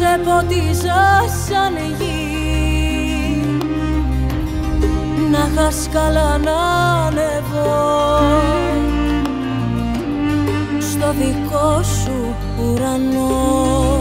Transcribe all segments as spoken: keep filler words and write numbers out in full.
σε ποτίζα σαν γη, να χασκαλά να ανεβώ στο δικό σου ουρανό.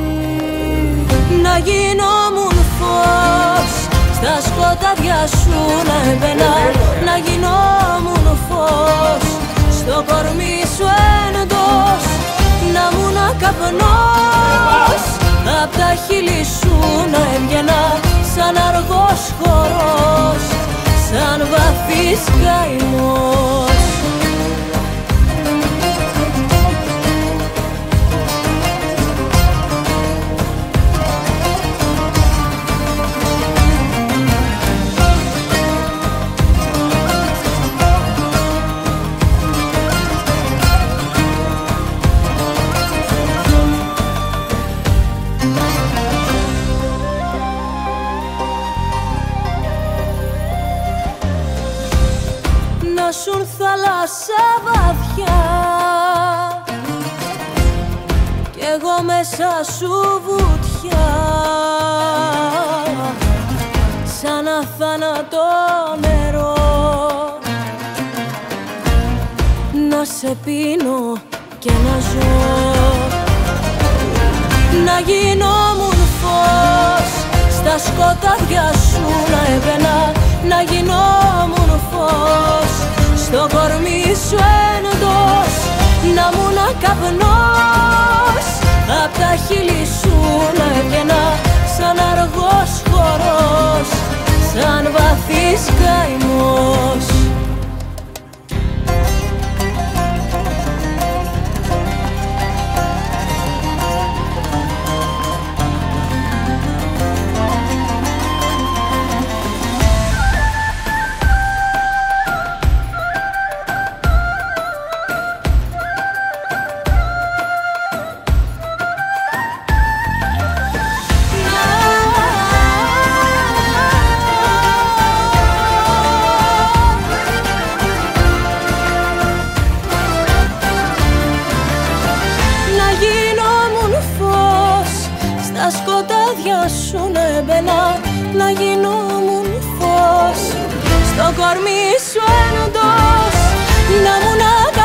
Να γινόμουν φως στα σκοτάδια σου να έμπαινα, να γινόμουν φως στο κορμί σου εντός, να μουνα καπνός απ' τα χείλη σου να έβγαινα σαν αργός χορός, σαν βαθύς καημός. Να σουν θάλασσα βαθιά κι εγώ μέσα σου βουτιά, σαν αθάνατο νερό να σε πίνω και να ζω. Να γινόμουν φως στα σκοτάδια σου να έμπαινα, να γινόμουν φως στο κορμί σου εντός, να μουνα καπνός απ' τα χείλη σου να έβγαινα σαν αργός χορός, σαν βαθύς καημός. Στα σκοτάδια σου να έμπαινα, να γινόμουν φως στο κορμί σου εντός, να μουνα